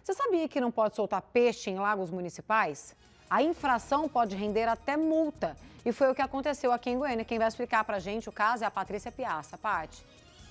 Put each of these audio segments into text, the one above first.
Você sabia que não pode soltar peixe em lagos municipais? A infração pode render até multa. E foi o que aconteceu aqui em Goiânia. Quem vai explicar pra gente o caso é a Patrícia Piazza. Paty.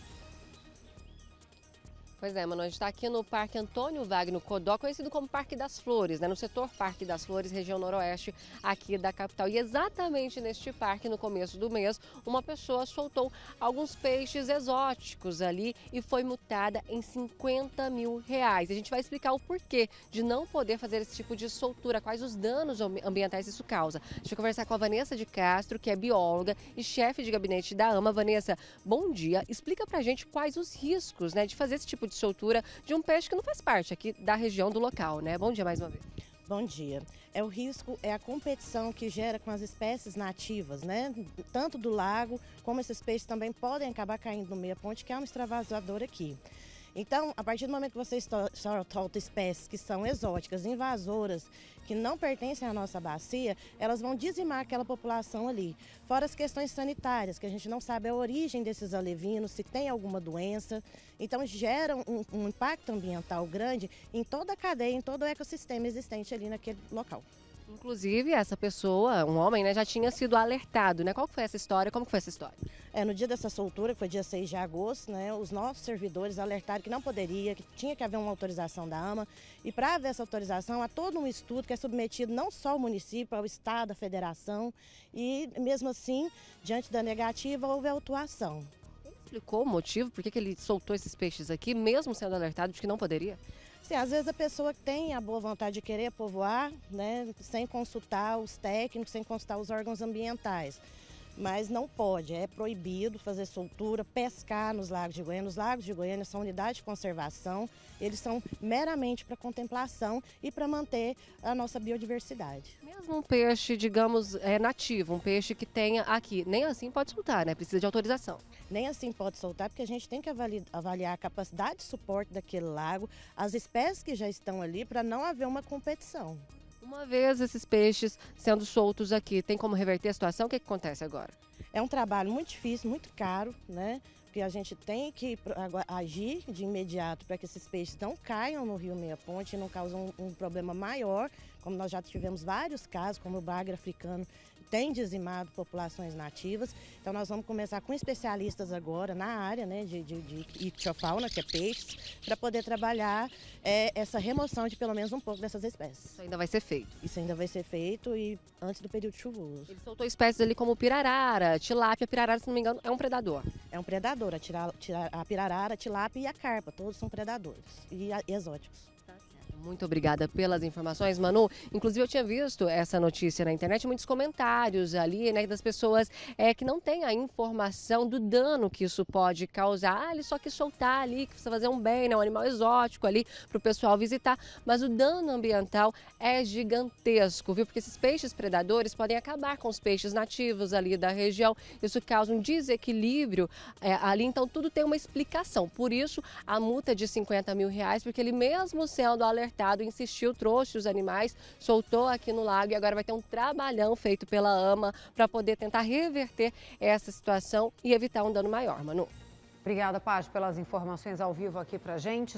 Pois é, mano, a gente está aqui no Parque Antônio Wagner Codó, conhecido como Parque das Flores, né? No setor Parque das Flores, região noroeste aqui da capital. E exatamente neste parque, no começo do mês, uma pessoa soltou alguns peixes exóticos ali e foi multada em R$50 mil. A gente vai explicar o porquê de não poder fazer esse tipo de soltura, quais os danos ambientais isso causa. A gente vai conversar com a Vanessa de Castro, que é bióloga e chefe de gabinete da AMA. Vanessa, bom dia. Explica pra gente quais os riscos, né, de fazer esse tipo de soltura de um peixe que não faz parte aqui da região do local, né? Bom dia mais uma vez. Bom dia. O risco é a competição que gera com as espécies nativas, né? Tanto do lago, como esses peixes também podem acabar caindo no meia-ponte, que é um extravasador aqui. Então, a partir do momento que você solta espécies que são exóticas, invasoras, que não pertencem à nossa bacia, elas vão dizimar aquela população ali. Fora as questões sanitárias, que a gente não sabe a origem desses alevinos, se tem alguma doença. Então, gera um impacto ambiental grande em toda a cadeia, em todo o ecossistema existente ali naquele local. Inclusive, essa pessoa, um homem, né, já tinha sido alertado, né? Qual foi essa história? Como foi essa história? No dia dessa soltura, que foi dia 6 de agosto, né, os nossos servidores alertaram que não poderia, que tinha que haver uma autorização da AMA. E para haver essa autorização, há todo um estudo que é submetido não só ao município, ao estado, à federação. E mesmo assim, diante da negativa, houve autuação. Ele explicou o motivo por que ele soltou esses peixes aqui, mesmo sendo alertado de que não poderia? Sim, às vezes a pessoa tem a boa vontade de querer povoar, né, sem consultar os técnicos, sem consultar os órgãos ambientais. Mas não pode, é proibido fazer soltura, pescar nos lagos de Goiânia. Os lagos de Goiânia são unidade de conservação, eles são meramente para contemplação e para manter a nossa biodiversidade. Mesmo um peixe, digamos, nativo, um peixe que tenha aqui, nem assim pode soltar, né? Precisa de autorização. Nem assim pode soltar, porque a gente tem que avaliar a capacidade de suporte daquele lago, as espécies que já estão ali, para não haver uma competição. Uma vez esses peixes sendo soltos aqui, tem como reverter a situação? O que acontece agora? É um trabalho muito difícil, muito caro, né? Porque a gente tem que agir de imediato para que esses peixes não caiam no rio Meia Ponte e não causem um problema maior, como nós já tivemos vários casos, como o bagre africano tem dizimado populações nativas. Então nós vamos começar com especialistas agora na área, né, de ictiofauna, que é peixes, para poder trabalhar essa remoção de pelo menos um pouco dessas espécies. Isso ainda vai ser feito? Isso ainda vai ser feito e antes do período chuvoso. Ele soltou espécies ali como pirarara, tilápia. Pirarara, se não me engano, é um predador. É um predador, a pirarara, a tilápia e a carpa, todos são predadores e exóticos. Muito obrigada pelas informações, Manu. Inclusive, eu tinha visto essa notícia na internet, muitos comentários ali, né, das pessoas que não têm a informação do dano que isso pode causar. Ah, ele só quis soltar ali, que precisa fazer um bem, né, um animal exótico ali para o pessoal visitar. Mas o dano ambiental é gigantesco, viu? Porque esses peixes predadores podem acabar com os peixes nativos ali da região. Isso causa um desequilíbrio ali, então tudo tem uma explicação. Por isso, a multa de R$50 mil, porque ele mesmo sendo alertado, insistiu, trouxe os animais, soltou aqui no lago e agora vai ter um trabalhão feito pela AMA para poder tentar reverter essa situação e evitar um dano maior, Manu. Obrigada, Paty, pelas informações ao vivo aqui pra gente.